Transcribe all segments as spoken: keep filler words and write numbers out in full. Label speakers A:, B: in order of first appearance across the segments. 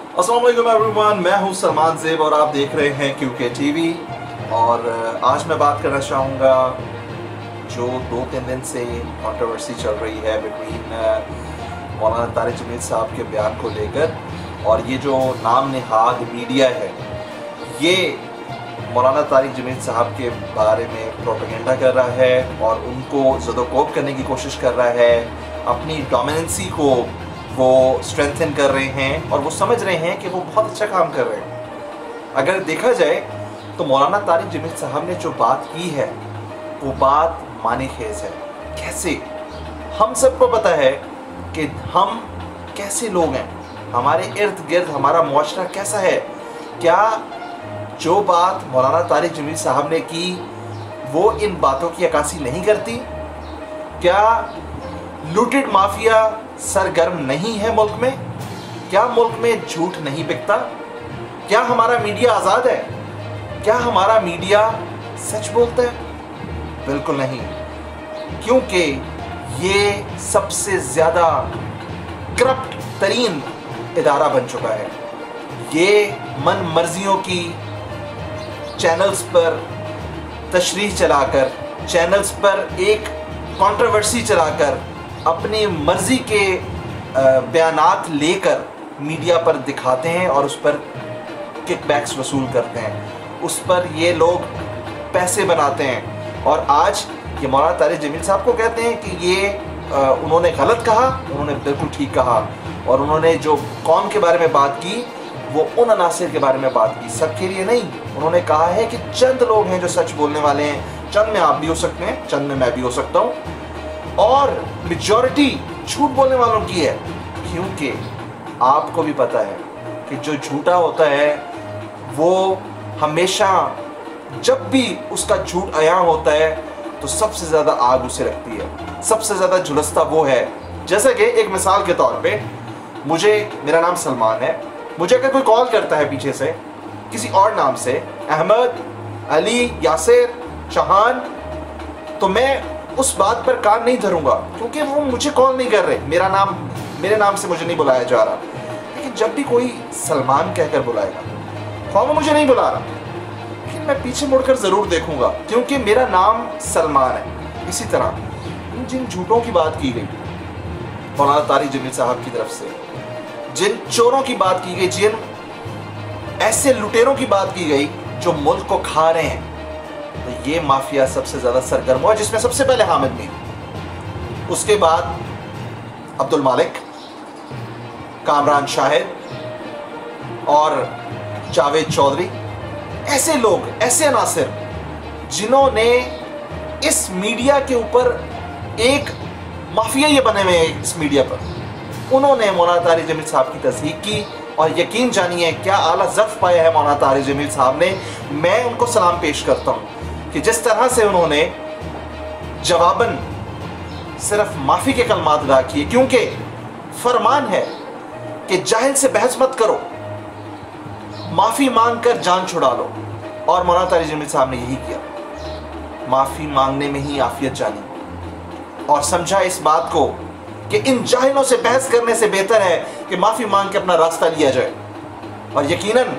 A: अस्सलाम वालेकुम एवरीवन, मैं हूं सलमान ज़ेब और आप देख रहे हैं क्यूके टीवी। और आज मैं बात करना चाहूँगा जो दो तीन दिन से कंट्रोवर्सी चल रही है बिटवीन मौलाना तारिक जमील साहब के बयान को लेकर। और ये जो नाम नहाद मीडिया है ये मौलाना तारिक जमील साहब के बारे में प्रोपेगेंडा कर रहा है और उनको ज़दोकोब करने की कोशिश कर रहा है। अपनी डोमिनेंसी को वो स्ट्रेंथन कर रहे हैं और वो समझ रहे हैं कि वो बहुत अच्छा काम कर रहे हैं। अगर देखा जाए तो मौलाना तारिक जमील साहब ने जो बात की है वो बात माने खेज है। कैसे? हम सबको पता है कि हम कैसे लोग हैं, हमारे इर्द गिर्द हमारा मुआशरा कैसा है। क्या जो बात मौलाना तारिक जमील साहब ने की वो इन बातों की अक्कासी नहीं करती? क्या लूटेड माफिया सरगर्म नहीं है मुल्क में? क्या मुल्क में झूठ नहीं बिकता? क्या हमारा मीडिया आज़ाद है? क्या हमारा मीडिया सच बोलता है? बिल्कुल नहीं, क्योंकि ये सबसे ज़्यादा करप्ट तरीन इदारा बन चुका है। ये मन मर्जियों की चैनल्स पर तशरीह चलाकर, चैनल्स पर एक कंट्रोवर्सी चलाकर अपनी मर्ज़ी के बयानात लेकर मीडिया पर दिखाते हैं और उस पर किकबैक्स वसूल करते हैं, उस पर ये लोग पैसे बनाते हैं। और आज ये मौलाना तारिक जमील साहब को कहते हैं कि ये आ, उन्होंने गलत कहा, उन्होंने बिल्कुल ठीक कहा। और उन्होंने जो कौम के बारे में बात की वो उन अनासिर के बारे में बात की, सबके लिए नहीं। उन्होंने कहा है कि चंद लोग हैं जो सच बोलने वाले हैं, चंद में आप भी हो सकते हैं, चंद में मैं भी हो सकता हूँ, और मेजॉरिटी झूठ बोलने वालों की है। क्योंकि आपको भी पता है कि जो झूठा होता है वो हमेशा जब भी उसका झूठ आया होता है तो सबसे ज़्यादा आग उसे लगती है, सबसे ज़्यादा झुलसता वो है। जैसे कि एक मिसाल के तौर पे मुझे, मेरा नाम सलमान है, मुझे अगर कोई कॉल करता है पीछे से किसी और नाम से, अहमद, अली, यासिर, शाहान, तो मैं उस बात पर कान नहीं धरूंगा क्योंकि वो मुझे कॉल नहीं कर रहे, मेरा नाम, मेरे नाम से मुझे नहीं बुलाया जा रहा। लेकिन जब भी कोई सलमान कहकर बुलाएगा, हाँ वो मुझे नहीं बुला रहा, लेकिन मैं पीछे मुड़कर ज़रूर देखूंगा क्योंकि मेरा नाम सलमान है। इसी तरह जिन झूठों की बात की गई मौलाना तारिक जमील साहब की तरफ से, जिन चोरों की बात की गई, जिन ऐसे लुटेरों की बात की गई जो मुल्क को खा रहे हैं, तो ये माफिया सबसे ज़्यादा सरगर्म हुआ, जिसमें सबसे पहले हामिद मीर, उसके बाद अब्दुल मालिक, कामरान शाहिद और जावेद चौधरी। ऐसे लोग, ऐसे अनासिर जिन्होंने इस मीडिया के ऊपर एक माफिया ये बने हुए हैं, इस मीडिया पर, उन्होंने मौलाना तारिक जमील साहब की तस्दीक की। और यकीन जानिए क्या आला ज़र्फ़ पाया है मौलाना तारिक जमील साहब ने। मैं उनको सलाम पेश करता हूँ कि जिस तरह से उन्होंने जवाबन सिर्फ माफ़ी के कलमात अदा किए, क्योंकि फरमान है कि जाहिल से बहस मत करो, माफ़ी मांग कर जान छुड़ा लो। और मौलाना तारिक जमील साहब ने यही किया, माफ़ी मांगने में ही आफियत जानी और समझा इस बात को कि इन जाहिलों से बहस करने से बेहतर है कि माफ़ी मांग के अपना रास्ता लिया जाए। और यकीनन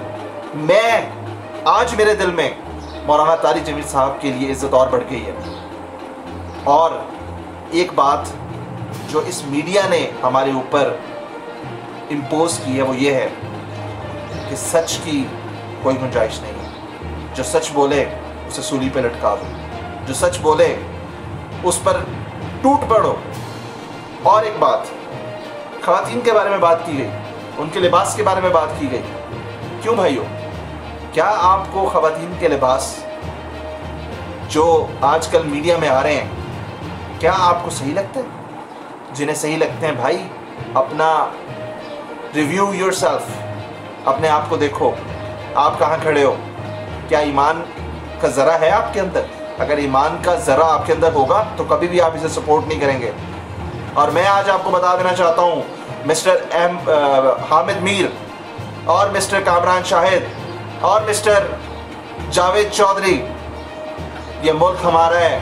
A: मैं, आज मेरे दिल में मौलाना तारिक जमील साहब के लिए इज़्ज़त और बढ़ गई है। और एक बात जो इस मीडिया ने हमारे ऊपर इम्पोज की है वो ये है कि सच की कोई गुंजाइश नहीं है। जो सच बोले उसे सूली पे लटका दो, जो सच बोले उस पर टूट पड़ो। और एक बात, ख़वातीन के बारे में बात की गई, उनके लिबास के बारे में बात की गई। क्यों भाइयों, क्या आपको ख़वातीन के लिबास जो आजकल मीडिया में आ रहे हैं, क्या आपको सही लगते हैं? जिन्हें सही लगते हैं भाई, अपना रिव्यू योरसेल्फ, अपने आप को देखो, आप कहाँ खड़े हो। क्या ईमान का ज़रा है आपके अंदर? अगर ईमान का ज़रा आपके अंदर होगा तो कभी भी आप इसे सपोर्ट नहीं करेंगे। और मैं आज आपको बता देना चाहता हूँ, मिस्टर एम हामिद मीर और मिस्टर कामरान शाहिद और मिस्टर जावेद चौधरी, ये मुल्क हमारा है,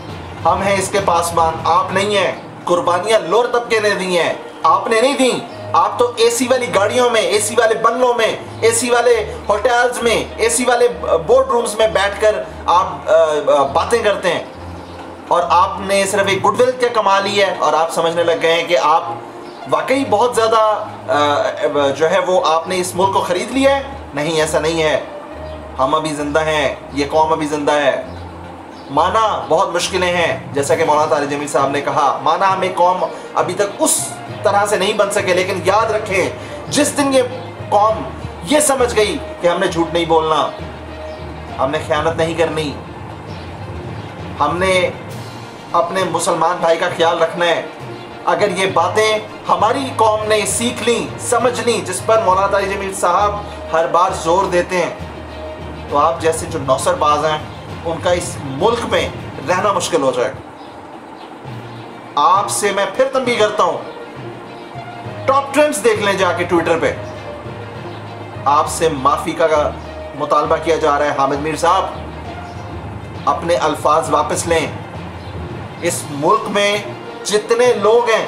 A: हम हैं इसके पासबान, आप नहीं हैं। कुर्बानियां लोअर तबके ने दी हैं, आपने नहीं दी। आप तो एसी वाली गाड़ियों में, एसी वाले बंगलों में, एसी वाले होटल्स में, एसी वाले बोर्ड रूम्स में बैठकर आप बातें करते हैं और आपने सिर्फ एक गुडविल क्या कमा ली है और आप समझने लग गए हैं कि आप वाकई बहुत ज़्यादा जो है वो आपने इस मुल्क को ख़रीद लिया है। नहीं, ऐसा नहीं है। हम अभी ज़िंदा हैं, ये कौम अभी ज़िंदा है। माना बहुत मुश्किलें हैं, जैसा कि मौलाना तारिक जमील साहब ने कहा, माना हमें कौम अभी तक उस तरह से नहीं बन सके, लेकिन याद रखें जिस दिन ये कौम ये समझ गई कि हमने झूठ नहीं बोलना, हमने ख़यानत नहीं करनी, हमने अपने मुसलमान भाई का ख्याल रखना है, अगर ये बातें हमारी कौम ने सीख ली, समझ ली, जिस पर मौलाना तारिक जमील साहब हर बार जोर देते हैं, तो आप जैसे जो नौसरबाज हैं उनका इस मुल्क में रहना मुश्किल हो जाएगा। आपसे मैं फिर तंबीह करता हूं, टॉप ट्रेंड्स देख लें जाके ट्विटर पे। आपसे माफी का मुतालबा किया जा रहा है। हामिद मीर साहब, अपने अल्फाज वापस लें। इस मुल्क में जितने लोग हैं,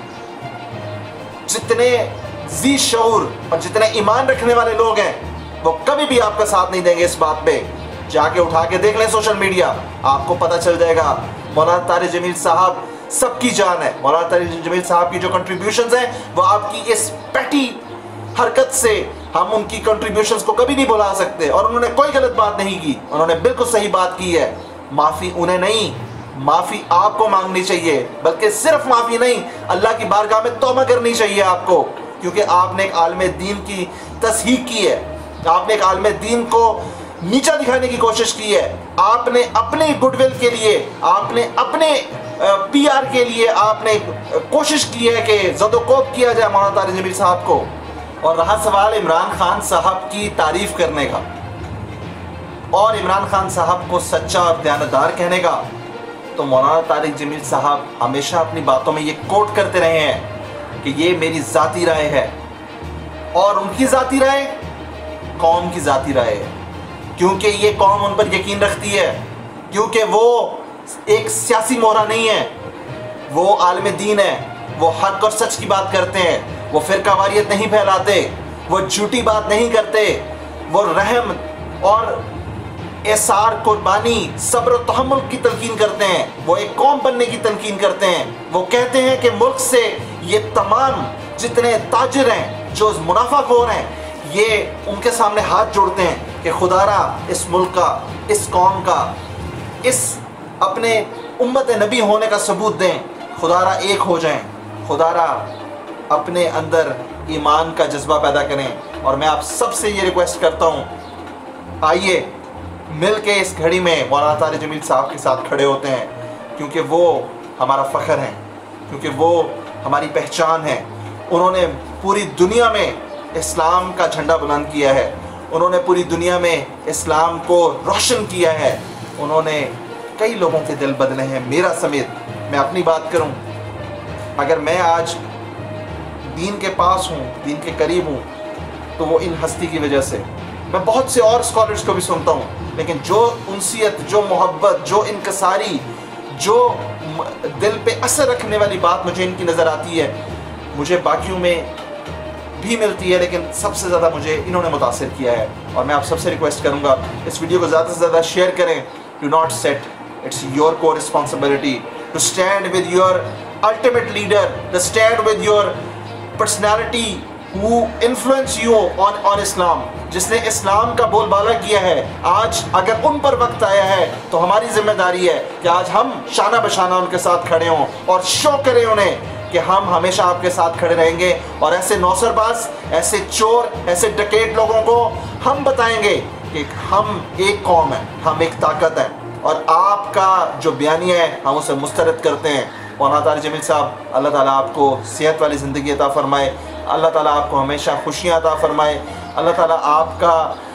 A: जितने जी शऊर और जितने ईमान रखने वाले लोग हैं, वो कभी भी आपका साथ नहीं देंगे इस बात पे। जाके उठा के देख लें सोशल मीडिया, आपको पता चल जाएगा। मौलाना तारिक जमील साहब सबकी जान है। मौलाना तारिक जमील साहब की जो कंट्रीब्यूशंस हैं वो आपकी इस पैटी हरकत से हम उनकी कंट्रीब्यूशंस को कभी नहीं भुला सकते। और उन्होंने कोई गलत बात नहीं की, उन्होंने बिल्कुल सही बात की है। माफ़ी उन्हें नहीं, माफ़ी आपको मांगनी चाहिए, बल्कि सिर्फ माफ़ी नहीं, अल्लाह की बारगाह में तौबा करनी चाहिए आपको, क्योंकि आपने एक आलिम दीन की तस्हीक की है, आपने एक आलिम दीन को नीचा दिखाने की कोशिश की है, आपने अपने गुडविल के लिए, आपने अपने पीआर के लिए आपने कोशिश की है कि ज़दोकोब किया जाए मौलाना तारिक जमील साहब को। और रहा सवाल इमरान खान साहब की तारीफ़ करने का और इमरान खान साहब को सच्चा और दयानतदार कहने का, तो मौलाना तारिक जमील साहब हमेशा अपनी बातों में ये कोट करते रहे हैं कि ये मेरी ज़ाती राय है, और उनकी ज़ाती राय कौम की ज़ाती राय है, क्योंकि ये कौम उन पर यकीन रखती है, क्योंकि वो एक सियासी मोहरा नहीं है, वो आलिम दीन है, वो हक और सच की बात करते हैं, वो फिरकावारियत नहीं फैलाते, वो झूठी बात नहीं करते, वो रहम और एसार, कुर्बानी, सब्र और तहम्मुल की तलकीन करते हैं, वो एक कौम बनने की तलकीन करते हैं। वो कहते हैं कि मुल्क से ये तमाम जितने ताजिर हैं, जो मुनाफाखोर हैं, ये उनके सामने हाथ जोड़ते हैं कि खुदारा इस मुल्क का, इस कौम का, इस अपने उम्मत नबी होने का सबूत दें, खुदारा एक हो जाएं, खुदारा अपने अंदर ईमान का जज्बा पैदा करें। और मैं आप सबसे ये रिक्वेस्ट करता हूँ, आइए मिल के इस घड़ी में मौलाना तारिक जमील साहब के साथ खड़े होते हैं, क्योंकि वो हमारा फ़ख्र हैं, क्योंकि वो हमारी पहचान है। उन्होंने पूरी दुनिया में इस्लाम का झंडा बुलंद किया है, उन्होंने पूरी दुनिया में इस्लाम को रोशन किया है, उन्होंने कई लोगों के दिल बदले हैं, मेरा समेत। मैं अपनी बात करूं, अगर मैं आज दीन के पास हूं, दीन के करीब हूं, तो वो इन हस्ती की वजह से। मैं बहुत से और स्कॉलर्स को भी सुनता हूं, लेकिन जो उनसियत, जो मोहब्बत, जो इनकसारी, जो दिल पे असर रखने वाली बात मुझे इनकी नज़र आती है, मुझे बाकियों में भी मिलती है, लेकिन सबसे ज़्यादा मुझे इन्होंने मुतासिर किया है। और मैं आप सबसे रिक्वेस्ट करूँगा, इस वीडियो को ज़्यादा से ज़्यादा शेयर करें। Do not set, it's your core responsibility to stand with your ultimate leader, to stand with your personality who influence you on on Islam, जिसने इस्लाम का बोलबाला किया है। आज अगर उन पर वक्त आया है तो हमारी जिम्मेदारी है कि आज हम शाना बशाना उनके साथ खड़े हों और शो करें उन्हें कि हम हमेशा आपके साथ खड़े रहेंगे। और ऐसे नौसरबाज, ऐसे चोर, ऐसे डकैत लोगों को हम बताएंगे कि हम एक कौम है, हम एक ताकत है, और आपका जो बयानिया है हम उसे मुस्तरद करते हैं। मौलाना तारिक जमील साहब, अल्लाह ताला आपको सेहत वाली ज़िंदगी अता फ़रमाए, अल्लाह ताला आपको हमेशा खुशियाँ अता फ़रमाए, अल्लाह ताला आपका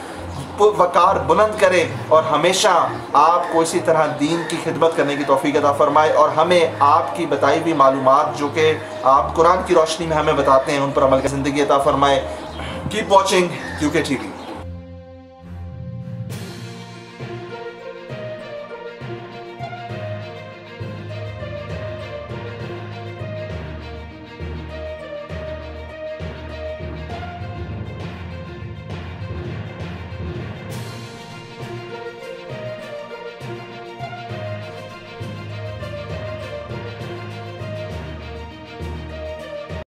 A: वक़ार बुलंद करे और हमेशा आपको इसी तरह दीन की खिदमत करने की तौफ़ीक़ अता फ़रमाए, और हमें आपकी बताई हुई मालूमात जो कि आप कुरान की रोशनी में हमें बताते हैं, उन पर अमल की ज़िंदगी अता फ़रमाए। Keep watching QK TV.